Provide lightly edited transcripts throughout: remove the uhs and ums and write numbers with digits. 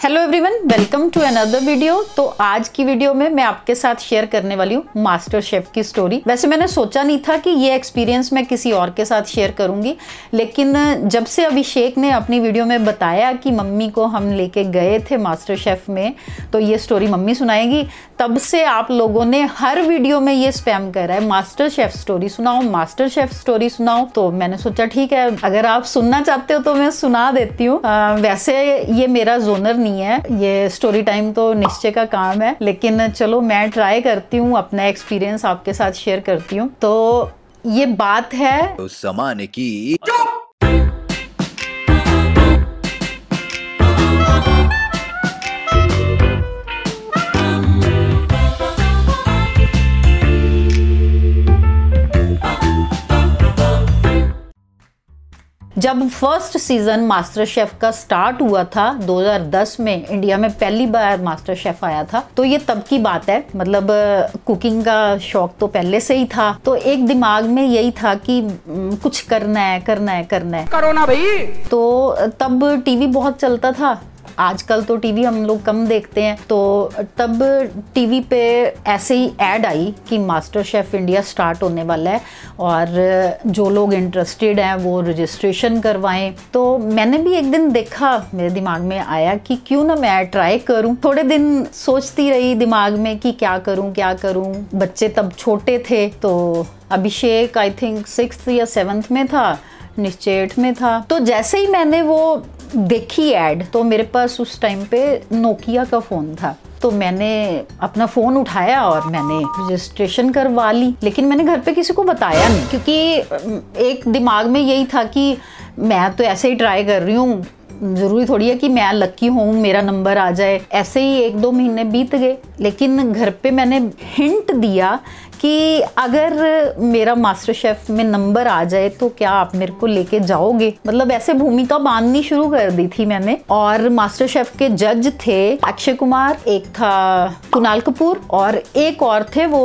Hello everyone, welcome to another video. तो आज की वीडियो में मैं आपके साथ शेयर करने वाली हूँ मास्टर शेफ की स्टोरी। वैसे मैंने सोचा नहीं था कि ये एक्सपीरियंस मैं किसी और के साथ शेयर करूंगी, लेकिन जब से अभिषेक ने अपनी वीडियो में बताया कि मम्मी को हम लेके गए थे मास्टर शेफ में, तो ये स्टोरी मम्मी सुनाएगी, तब से आप लोगों ने हर वीडियो में ये स्पैम करा है मास्टर शेफ स्टोरी सुनाओ, मास्टर शेफ स्टोरी सुनाओ। तो मैंने सोचा ठीक है, अगर आप सुनना चाहते हो तो मैं सुना देती हूँ। वैसे ये मेरा जोनर नहीं है, ये स्टोरी टाइम तो निश्चय का काम है, लेकिन चलो मैं ट्राई करती हूँ, अपना एक्सपीरियंस आपके साथ शेयर करती हूँ। तो ये बात है उस जमाने की। जब फर्स्ट सीजन मास्टर शेफ का स्टार्ट हुआ था 2010 में, इंडिया में पहली बार मास्टर शेफ आया था, तो ये तब की बात है। मतलब कुकिंग का शौक तो पहले से ही था, तो एक दिमाग में यही था कि कुछ करना है करो ना भाई। तो तब टीवी बहुत चलता था, आजकल तो टीवी हम लोग कम देखते हैं, तो तब टीवी पे ऐसे ही ऐड आई कि मास्टर शेफ इंडिया स्टार्ट होने वाला है और जो लोग इंटरेस्टेड हैं वो रजिस्ट्रेशन करवाएं। तो मैंने भी एक दिन देखा, मेरे दिमाग में आया कि क्यों ना मैं ट्राई करूं। थोड़े दिन सोचती रही दिमाग में कि क्या करूं। बच्चे तब छोटे थे, तो अभिषेक आई थिंक 6th या 7th में था, निश्चय 8th में था। तो जैसे ही मैंने वो देखी ऐड, तो मेरे पास उस टाइम पे नोकिया का फ़ोन था, तो मैंने अपना फ़ोन उठाया और मैंने रजिस्ट्रेशन करवा ली। लेकिन मैंने घर पे किसी को बताया नहीं, क्योंकि एक दिमाग में यही था कि मैं तो ऐसे ही ट्राई कर रही हूँ, ज़रूरी थोड़ी है कि मैं लकी हूँ मेरा नंबर आ जाए। ऐसे ही 1-2 महीने बीत गए, लेकिन घर पे मैंने हिंट दिया कि अगर मेरा मास्टर शेफ में नंबर आ जाए तो क्या आप मेरे को लेके जाओगे। मतलब ऐसे भूमिका बांधनी शुरू कर दी थी मैंने। और मास्टर शेफ के जज थे अक्षय कुमार, एक था कुणाल कपूर और एक और थे वो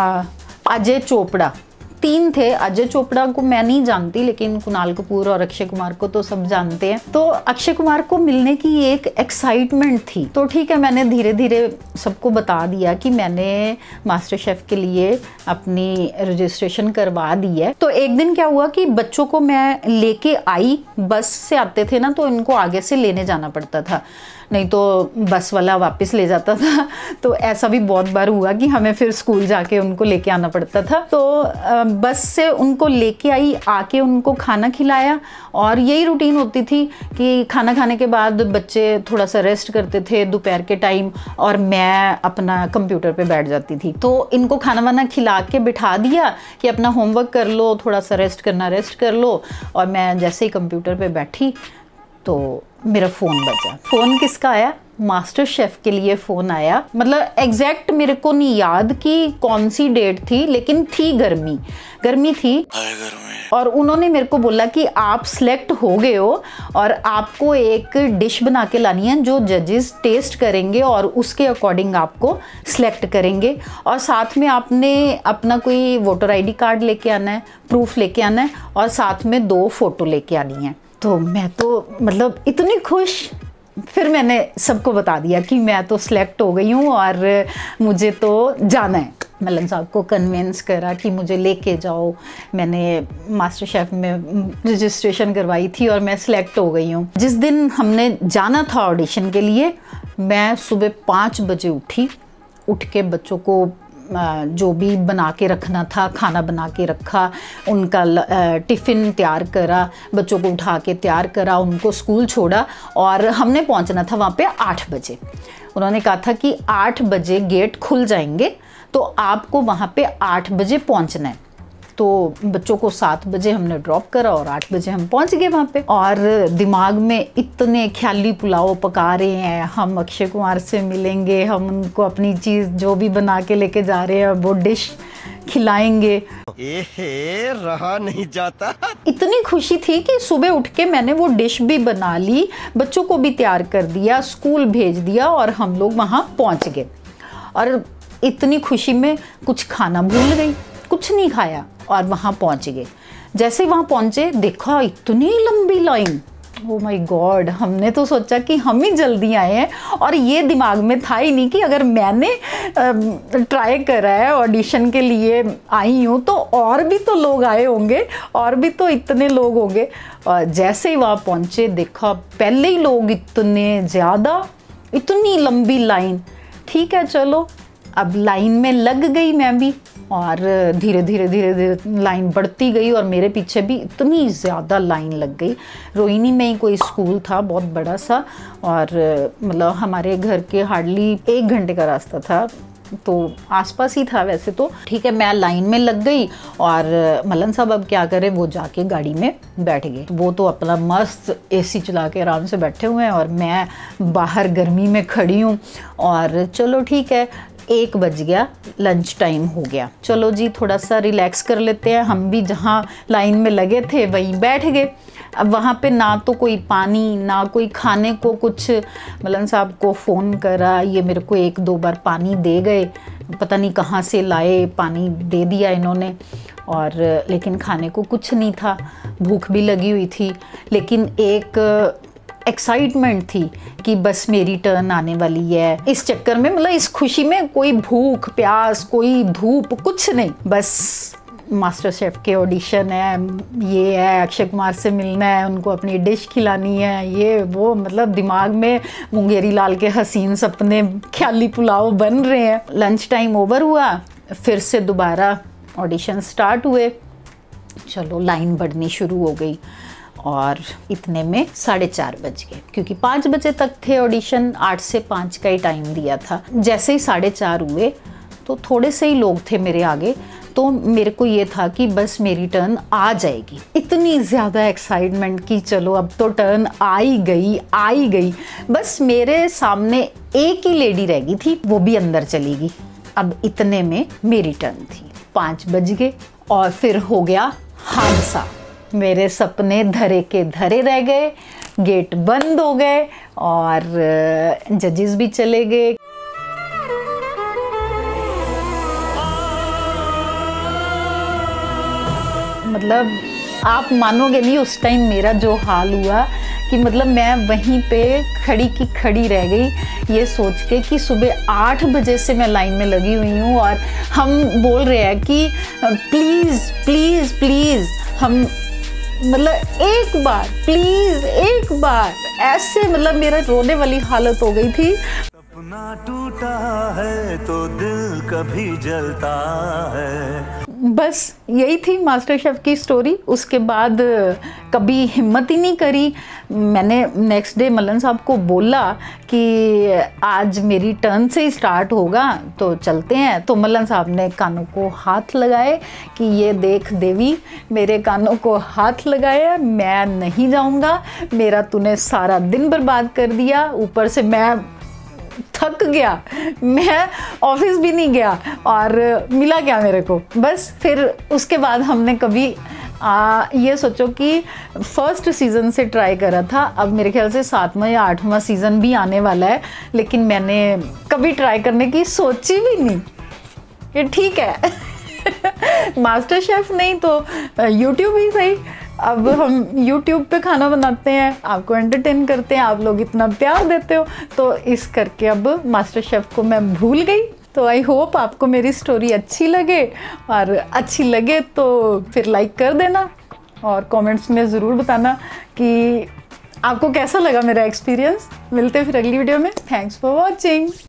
अजय चोपड़ा। 3 थे। अजय चोपड़ा को मैं नहीं जानती, लेकिन कुणाल कपूर और अक्षय कुमार को तो सब जानते हैं। तो अक्षय कुमार को मिलने की एक एक्साइटमेंट थी। तो ठीक है, मैंने धीरे धीरे सबको बता दिया कि मैंने मास्टर शेफ के लिए अपनी रजिस्ट्रेशन करवा दी है। तो एक दिन क्या हुआ कि बच्चों को मैं लेके आई, बस से आते थे ना, तो इनको आगे से लेने जाना पड़ता था, नहीं तो बस वाला वापस ले जाता था। तो ऐसा भी बहुत बार हुआ कि हमें फिर स्कूल जाके उनको लेके आना पड़ता था। तो बस से उनको लेके आई, आके उनको खाना खिलाया, और यही रूटीन होती थी कि खाना खाने के बाद बच्चे थोड़ा सा रेस्ट करते थे दोपहर के टाइम, और मैं अपना कंप्यूटर पे बैठ जाती थी। तो इनको खाना वाना खिला के बिठा दिया कि अपना होमवर्क कर लो, थोड़ा सा रेस्ट करना रेस्ट कर लो। और मैं जैसे ही कंप्यूटर पे बैठी तो मेरा फ़ोन बजा। फ़ोन किसका आया? मास्टर शेफ के लिए फ़ोन आया। मतलब एग्जैक्ट मेरे को नहीं याद कि कौन सी डेट थी, लेकिन थी गर्मी थी। और उन्होंने मेरे को बोला कि आप सिलेक्ट हो गए हो और आपको एक डिश बना के लानी है जो जजेस टेस्ट करेंगे और उसके अकॉर्डिंग आपको सिलेक्ट करेंगे, और साथ में आपने अपना कोई वोटर ID कार्ड लेके आना है, प्रूफ लेके आना है, और साथ में 2 फोटो लेके आनी है। तो मैं तो मतलब इतनी खुश। फिर मैंने सबको बता दिया कि मैं तो सिलेक्ट हो गई हूँ और मुझे तो जाना है। मल्लन साहब को कन्विंस करा कि मुझे लेके जाओ। मैंने मास्टर शेफ में रजिस्ट्रेशन करवाई थी और मैं सिलेक्ट हो गई हूँ। जिस दिन हमने जाना था ऑडिशन के लिए, मैं सुबह 5 बजे उठ के बच्चों को जो भी बना के रखना था, खाना बना के रखा, उनका टिफ़िन तैयार करा, बच्चों को उठा के तैयार करा, उनको स्कूल छोड़ा, और हमने पहुंचना था वहाँ पे 8 बजे। उन्होंने कहा था कि 8 बजे गेट खुल जाएंगे, तो आपको वहाँ पे 8 बजे पहुँचना है। तो बच्चों को 7 बजे हमने ड्रॉप करा और 8 बजे हम पहुंच गए वहाँ पे। और दिमाग में इतने ख्याली पुलाव पका रहे हैं, हम अक्षय कुमार से मिलेंगे, हम उनको अपनी चीज़ जो भी बना के लेके जा रहे हैं वो डिश खिलाएंगे। रहा नहीं जाता। इतनी खुशी थी कि सुबह उठ के मैंने वो डिश भी बना ली, बच्चों को भी तैयार कर दिया, स्कूल भेज दिया, और हम लोग वहाँ पहुँच गए। और इतनी खुशी में कुछ खाना भूल गई, कुछ नहीं खाया और वहाँ पहुँच गए। जैसे वहाँ पहुँचे, देखा इतनी लंबी लाइन, ओ माय गॉड, हमने तो सोचा कि हम ही जल्दी आए हैं और ये दिमाग में था ही नहीं कि अगर मैंने ट्राई करा है ऑडिशन के लिए आई हूँ तो और भी तो लोग आए होंगे, और भी तो इतने लोग होंगे। और जैसे ही वहाँ पहुँचे देखा पहले ही लोग इतने ज़्यादा, इतनी लंबी लाइन। ठीक है चलो, अब लाइन में लग गई मैं भी, और धीरे धीरे लाइन बढ़ती गई और मेरे पीछे भी इतनी ज़्यादा लाइन लग गई। रोहिणी में ही कोई स्कूल था बहुत बड़ा सा, और मतलब हमारे घर के हार्डली 1 घंटे का रास्ता था, तो आसपास ही था वैसे तो। ठीक है, मैं लाइन में लग गई और मलन साहब अब क्या करें, वो जाके गाड़ी में बैठ गए। वो तो अपना मस्त एसी चला के आराम से बैठे हुए हैं और मैं बाहर गर्मी में खड़ी हूँ। और चलो ठीक है, 1 बज गया, लंच टाइम हो गया। चलो जी थोड़ा सा रिलैक्स कर लेते हैं। हम भी जहाँ लाइन में लगे थे वहीं बैठ गए। अब वहाँ पे ना तो कोई पानी ना कोई खाने को कुछ। मलन साहब को फ़ोन करा, ये मेरे को 1-2 बार पानी दे गए, पता नहीं कहाँ से लाए, पानी दे दिया इन्होंने। और लेकिन खाने को कुछ नहीं था, भूख भी लगी हुई थी, लेकिन एक एक्साइटमेंट थी कि बस मेरी टर्न आने वाली है। इस चक्कर में मतलब इस खुशी में कोई भूख प्यास कोई धूप कुछ नहीं, बस मास्टर शेफ़ के ऑडिशन है, ये है अक्षय कुमार से मिलना है, उनको अपनी डिश खिलानी है, ये वो, मतलब दिमाग में मुंगेरी लाल के हसीन सपने ख्याली पुलाव बन रहे हैं। लंच टाइम ओवर हुआ, फिर से दोबारा ऑडिशन स्टार्ट हुए। चलो लाइन बढ़नी शुरू हो गई और इतने में 4:30 बज गए, क्योंकि 5 बजे तक थे ऑडिशन, 8 से 5 का ही टाइम दिया था। जैसे ही 4:30 हुए तो थोड़े से ही लोग थे मेरे आगे, तो मेरे को ये था कि बस मेरी टर्न आ जाएगी। इतनी ज़्यादा एक्साइटमेंट कि चलो अब तो टर्न आ ही गई। बस मेरे सामने एक ही लेडी रह गई थी, वो भी अंदर चली गई। अब इतने में मेरी टर्न थी। 5 बज गए और फिर हो गया हादसा। मेरे सपने धरे के धरे रह गए, गेट बंद हो गए और जजेस भी चले गए। मतलब आप मानोगे नहीं उस टाइम मेरा जो हाल हुआ कि मतलब मैं वहीं पे खड़ी की खड़ी रह गई, ये सोच के कि सुबह 8 बजे से मैं लाइन में लगी हुई हूँ और हम बोल रहे हैं कि प्लीज़ प्लीज़ प्लीज़, हम मतलब एक बार प्लीज़ एक बार, ऐसे मतलब मेरा रोने वाली हालत हो गई थी। सपना टूटा है तो दिल कभी जलता है। बस यही थी मास्टर शेफ़ की स्टोरी। उसके बाद कभी हिम्मत ही नहीं करी। मैंने नेक्स्ट डे मलन साहब को बोला कि आज मेरी टर्न से ही स्टार्ट होगा तो चलते हैं। तो मलन साहब ने कानों को हाथ लगाए कि ये देख देवी, मेरे कानों को हाथ लगाया, मैं नहीं जाऊंगा, मेरा तूने सारा दिन बर्बाद कर दिया, ऊपर से मैं थक गया, मैं ऑफिस भी नहीं गया और मिला क्या मेरे को। बस फिर उसके बाद हमने कभी ये सोचो कि फर्स्ट सीज़न से ट्राई करा था, अब मेरे ख्याल से 7वां या 8वां सीज़न भी आने वाला है, लेकिन मैंने कभी ट्राई करने की सोची भी नहीं। ये ठीक है मास्टर शेफ़ नहीं तो यूट्यूब ही सही। अब हम यूट्यूब पे खाना बनाते हैं, आपको एंटरटेन करते हैं, आप लोग इतना प्यार देते हो, तो इस करके अब मास्टर शेफ़ को मैं भूल गई। तो आई होप आपको मेरी स्टोरी अच्छी लगे, और अच्छी लगे तो फिर लाइक कर देना और कमेंट्स में ज़रूर बताना कि आपको कैसा लगा मेरा एक्सपीरियंस। मिलते हैं फिर अगली वीडियो में। Thanks for watching.